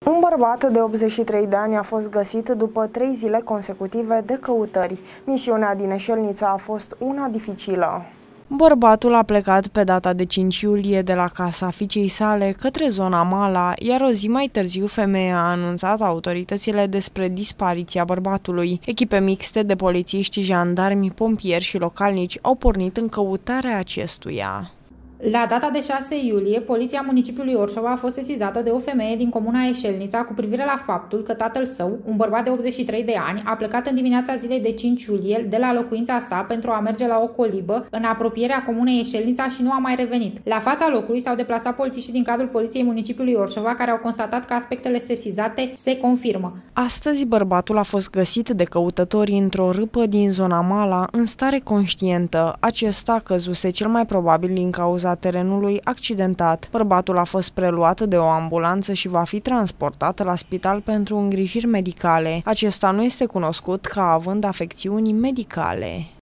Un bărbat de 83 de ani a fost găsit după 3 zile consecutive de căutări. Misiunea din Eșelnița a fost una dificilă. Bărbatul a plecat pe data de 5 iulie de la casa fiicei sale către zona Mala, iar o zi mai târziu femeia a anunțat autoritățile despre dispariția bărbatului. Echipe mixte de polițiști, jandarmi, pompieri și localnici au pornit în căutarea acestuia. La data de 6 iulie, poliția municipiului Orșova a fost sesizată de o femeie din comuna Eșelnița cu privire la faptul că tatăl său, un bărbat de 83 de ani, a plecat în dimineața zilei de 5 iulie de la locuința sa pentru a merge la o colibă în apropierea comunei Eșelnița și nu a mai revenit. La fața locului s-au deplasat polițiștii din cadrul poliției municipiului Orșova, care au constatat că aspectele sesizate se confirmă. Astăzi, bărbatul a fost găsit de căutători într-o râpă din zona Mala, în stare conștientă. Acesta căzuse cel mai probabil din cauza terenului accidentat. Bărbatul a fost preluat de o ambulanță și va fi transportat la spital pentru îngrijiri medicale. Acesta nu este cunoscut ca având afecțiuni medicale.